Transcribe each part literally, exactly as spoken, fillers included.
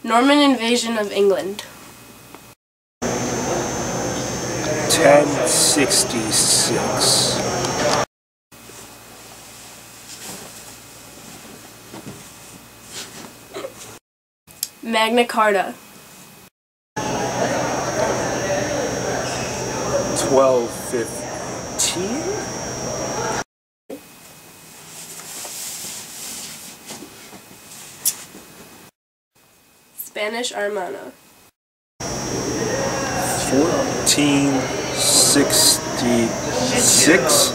Norman invasion of England. ten sixty-six. Magna Carta. twelve fifteen? Spanish Armada. fourteen sixty-six?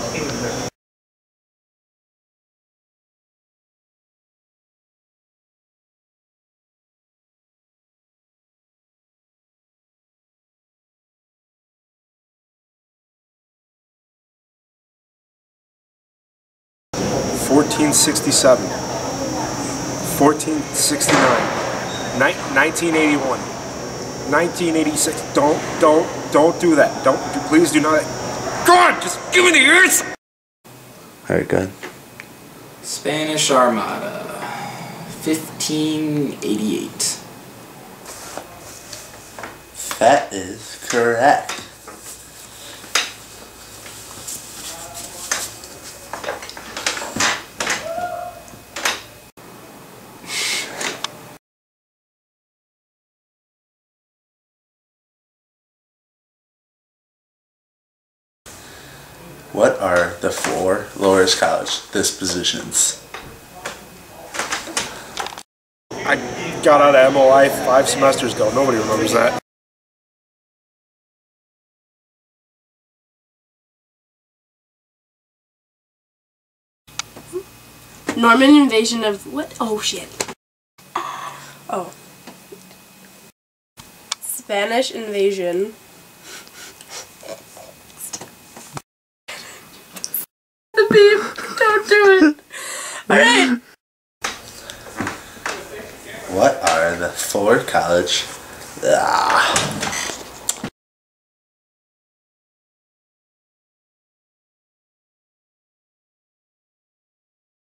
fourteen sixty-seven. fourteen sixty-nine. nineteen eighty-one. nineteen eighty-six. Don't, don't, don't do that. Don't, please do not. Go on, just give me the ears! Alright, good. Spanish Armada. fifteen eighty-eight. That is correct. What are the four Loras College dispositions? I got out of M O I five semesters ago. Nobody remembers that. Norman invasion of what? Oh shit. Oh. Spanish invasion. The beep. Don't do it. Alright. What are the four college... Ah.